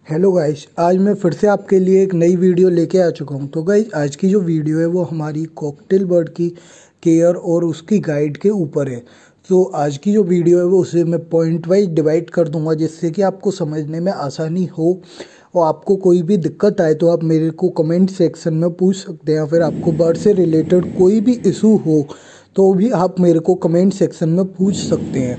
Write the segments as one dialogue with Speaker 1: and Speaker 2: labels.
Speaker 1: Hello guys, आज मैं फिर से आपके लिए एक नई वीडियो लेके आ चुका हूँ। तो गाइस, आज की जो वीडियो है वो हमारी कॉकटेल बर्ड की केयर और उसकी गाइड के ऊपर है। तो आज की जो वीडियो है वो उसे मैं पॉइंट वाइज डिवाइड कर दूंगा, जिससे कि आपको समझने में आसानी हो। और आपको कोई भी दिक्कत आए तो आप मेरे को कमेंट सेक्शन में पूछ सकते हैं, या फिर आपको बर्ड से रिलेटेड कोई भी इशू हो तो भी आप मेरे को कमेंट सेक्शन में पूछ सकते हैं।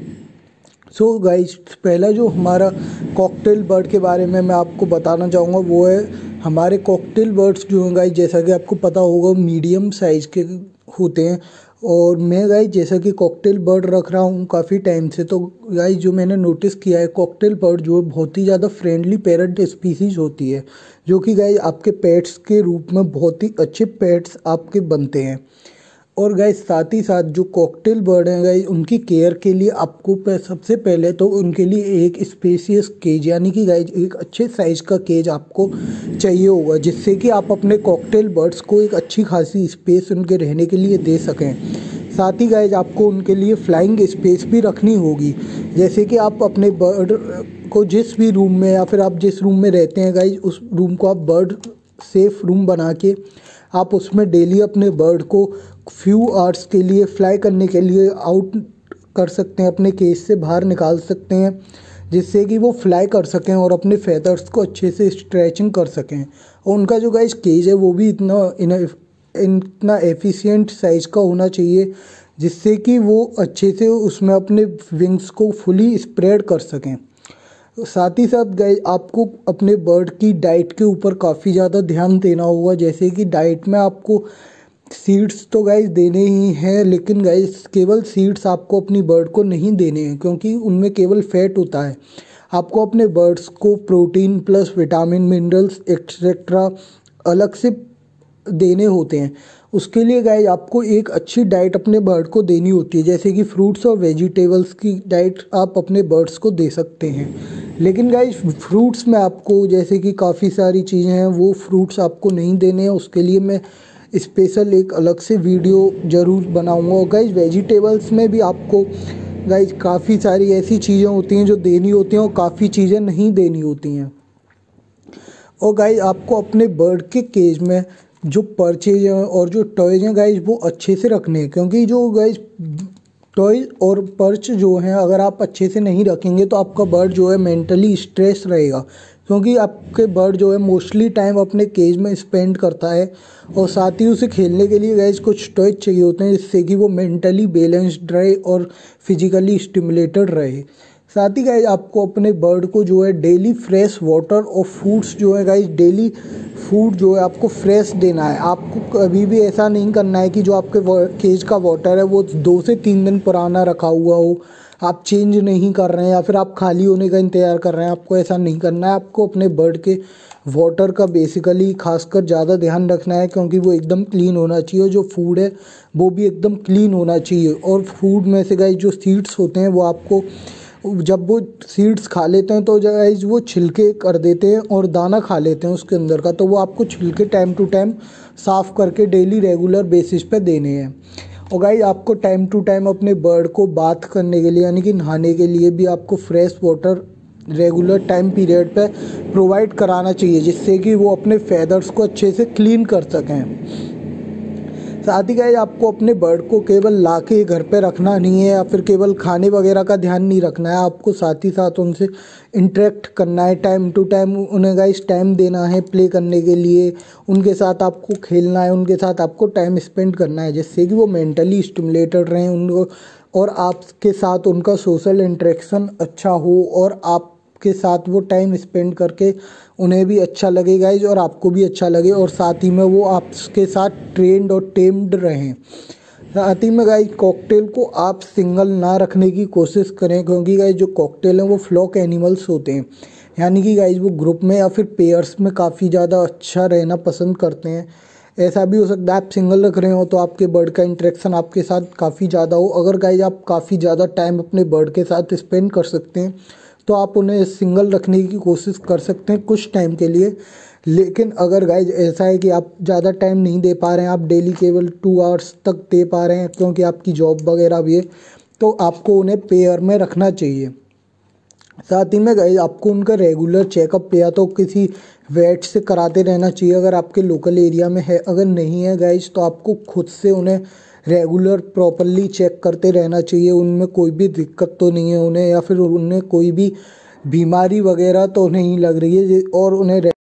Speaker 1: सो गाइस, पहला जो हमारा कॉकटेल बर्ड के बारे में मैं आपको बताना चाहूँगा वो है हमारे कॉकटेल बर्ड्स जो हैं गाइस, जैसा कि आपको पता होगा मीडियम साइज़ के होते हैं। और मैं गाइस जैसा कि कॉकटेल बर्ड रख रहा हूँ काफ़ी टाइम से, तो गाइस जो मैंने नोटिस किया है, कॉकटेल बर्ड जो है बहुत ही ज़्यादा फ्रेंडली पैरेंट स्पीसीज़ होती है, जो कि गाइस आपके पेट्स के रूप में बहुत ही अच्छे पेट्स आपके बनते हैं। और गाइस साथ ही साथ जो कॉकटेल बर्ड हैं गाइस, उनकी केयर के लिए आपको सबसे पहले तो उनके लिए एक स्पेशियस केज, यानी कि गाइस एक अच्छे साइज का केज आपको चाहिए होगा, जिससे कि आप अपने कॉकटेल बर्ड्स को एक अच्छी खासी स्पेस उनके रहने के लिए दे सकें। साथ ही गाइस आपको उनके लिए फ्लाइंग स्पेस भी रखनी होगी, जैसे कि आप अपने बर्ड को जिस भी रूम में या फिर आप जिस रूम में रहते हैं गाइस, उस रूम को आप बर्ड सेफ रूम बना के आप उसमें डेली अपने बर्ड को फ्यू आवर्स के लिए फ्लाई करने के लिए आउट कर सकते हैं, अपने केज से बाहर निकाल सकते हैं, जिससे कि वो फ्लाई कर सकें और अपने फेदर्स को अच्छे से स्ट्रेचिंग कर सकें। और उनका जो गाइस केज है वो भी इतना एफिशिएंट साइज़ का होना चाहिए, जिससे कि वो अच्छे से उसमें अपने विंग्स को फुली स्प्रेड कर सकें। साथ ही साथ गाइस आपको अपने बर्ड की डाइट के ऊपर काफ़ी ज़्यादा ध्यान देना होगा, जैसे कि डाइट में आपको सीड्स तो गाइस देने ही हैं, लेकिन गाइस केवल सीड्स आपको अपनी बर्ड को नहीं देने हैं, क्योंकि उनमें केवल फैट होता है। आपको अपने बर्ड्स को protein plus vitamin minerals etcetera अलग से देने होते हैं। उसके लिए गाइस आपको एक अच्छी डाइट अपने बर्ड को देनी होती है, जैसे कि फ्रूट्स और वेजिटेबल्स की डाइट आप अपने बर्ड्स को दे सकते हैं। लेकिन गाइस फ्रूट्स में आपको, जैसे कि काफ़ी सारी चीज़ें हैं, वो फ्रूट्स आपको नहीं देने हैं। उसके लिए मैं स्पेशल एक अलग से वीडियो ज़रूर बनाऊंगा। और गाइस वेजिटेबल्स में भी आपको गाइस काफ़ी सारी ऐसी चीज़ें होती हैं जो देनी होती हैं और काफ़ी चीज़ें नहीं देनी होती हैं। और गाइस आपको अपने बर्ड के केज में जो परचेज हैं और जो टॉयज हैं गाइस वो अच्छे से रखने हैं, क्योंकि जो गाइस टॉयज और पर्च जो हैं अगर आप अच्छे से नहीं रखेंगे तो आपका बर्ड जो है मेंटली स्ट्रेस रहेगा, क्योंकि आपके बर्ड जो है मोस्टली टाइम अपने केज में स्पेंड करता है। और साथ ही उसे खेलने के लिए गाइस कुछ टॉयज चाहिए होते हैं, जिससे कि वो मेंटली बैलेंस्ड रहे और फिजिकली स्टिमुलेटेड रहे। साथ ही गाइस आपको अपने बर्ड को जो है डेली फ्रेश वाटर और फूड्स जो है गाइस, डेली फूड जो है आपको फ्रेश देना है। आपको कभी भी ऐसा नहीं करना है कि जो आपके केज का वाटर है वो 2 से 3 दिन पुराना रखा हुआ हो, आप चेंज नहीं कर रहे हैं या फिर आप खाली होने का इंतज़ार कर रहे हैं। आपको ऐसा नहीं करना है। आपको अपने बर्ड के वाटर का बेसिकली खासकर ज़्यादा ध्यान रखना है, क्योंकि वो एकदम क्लीन होना चाहिए। जो फूड है वो भी एकदम क्लीन होना चाहिए। और फूड में से गाइस जो सीड्स होते हैं वो आपको, जब वो सीड्स खा लेते हैं तो गाइस वो छिलके कर देते हैं और दाना खा लेते हैं उसके अंदर का, तो वो आपको छिलके टाइम टू टाइम साफ़ करके डेली रेगुलर बेसिस पे देने हैं। और गाइस आपको टाइम टू टाइम अपने बर्ड को बाथ करने के लिए, यानी कि नहाने के लिए भी आपको fresh water regular time period पे प्रोवाइड कराना चाहिए, जिससे कि वो अपने फेदर्स को अच्छे से क्लीन कर सकें। साथ ही गाइस आपको अपने बर्ड को केवल ला के घर पे रखना नहीं है, या फिर केवल खाने वगैरह का ध्यान नहीं रखना है। आपको साथ ही साथ उनसे इंटरेक्ट करना है, टाइम टू टाइम उन्हें गाइस टाइम देना है प्ले करने के लिए। उनके साथ आपको खेलना है, उनके साथ आपको टाइम स्पेंड करना है, जिससे कि वो मेंटली स्टिमुलेटेड रहें उनको, और आपके साथ उनका सोशल इंटरेक्शन अच्छा हो और आपके साथ वो टाइम स्पेंड करके उन्हें भी अच्छा लगे गाइस और आपको भी अच्छा लगे, और साथ ही में वो आपके साथ ट्रेंड और टेम्ड रहें। साथ ही में गाइस कॉकटेल को आप सिंगल ना रखने की कोशिश करें, क्योंकि गाइस जो कॉकटेल हैं वो फ्लॉक एनिमल्स होते हैं, यानी कि गाइस वो ग्रुप में या फिर पेयर्स में काफ़ी ज़्यादा अच्छा रहना पसंद करते हैं। ऐसा भी हो सकता है आप सिंगल रख रहे हो तो आपके बर्ड का इंटरेक्शन आपके साथ काफ़ी ज़्यादा हो। अगर गाइस आप काफ़ी ज़्यादा टाइम अपने बर्ड के साथ स्पेंड कर सकते हैं तो आप उन्हें सिंगल रखने की कोशिश कर सकते हैं कुछ टाइम के लिए। लेकिन अगर गाइज ऐसा है कि आप ज़्यादा टाइम नहीं दे पा रहे हैं, आप डेली केवल 2 आवर्स तक दे पा रहे हैं क्योंकि आपकी जॉब वगैरह भी है, तो आपको उन्हें पेयर में रखना चाहिए। साथ ही में गाइस आपको उनका रेगुलर चेकअप या तो किसी वेट से कराते रहना चाहिए अगर आपके लोकल एरिया में है। अगर नहीं है गाइस तो आपको खुद से उन्हें रेगुलर प्रॉपरली चेक करते रहना चाहिए, उनमें कोई भी दिक्कत तो नहीं है उन्हें, या फिर उन्हें कोई भी बीमारी वगैरह तो नहीं लग रही है, और उन्हें